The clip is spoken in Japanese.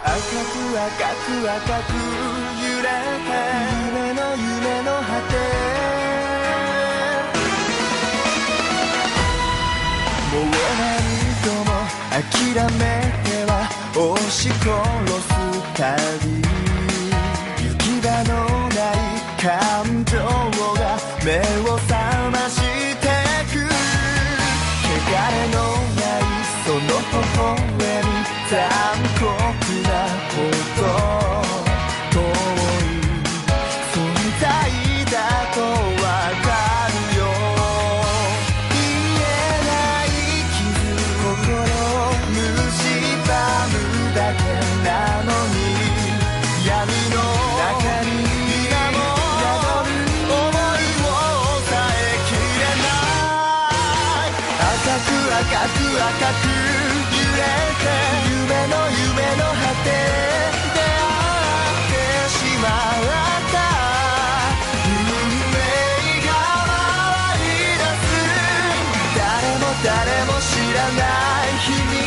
赤く赤く赤く揺れて夢の果て、もう何度も諦めては押し殺す旅、行き場のない感情が目を覚ましてく、汚れのないその微笑み、残酷なほど遠い存在だとわかるよ。言えない傷、心を蝕むだけなのに、闇の中に今も宿る想いを抑えきれない。赤く赤く赤く揺れて夢の果て、出会ってしまった運命が回り出す、誰も知らない秘密